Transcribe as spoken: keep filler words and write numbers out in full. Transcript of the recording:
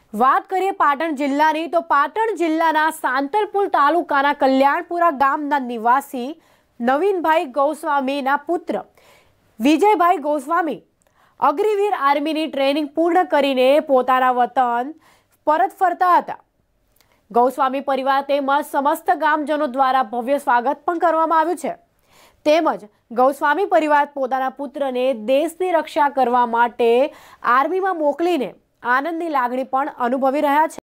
વાત કરીએ પાટણ જિલ્લાની તો પાટણ જિલ્લાના સાંતલપુર તાલુકાના કલ્યાણપુરા ગામના નિવાસી નવીનભાઈ ગોસ્વામીના પુત્ર વિજયભાઈ ગોસ્વામી અગ્નિવીર આર્મીની ટ્રેનિંગ પૂર્ણ કરીને પોતાના વતન પરત ફરતા હતા। ગોસ્વામી પરિવાર તેમજ સમસ્ત ગામજનો દ્વારા ભવ્ય સ્વાગત પણ કરવામાં આવ્યું છે। તેમજ ગોસ્વામી પરિવાર પોતાના પુત્રને દેશની રક્ષા કરવા માટે આર્મીમાં મોકલીને આનંદની લાગણી પણ અનુભવી રહ્યા છે।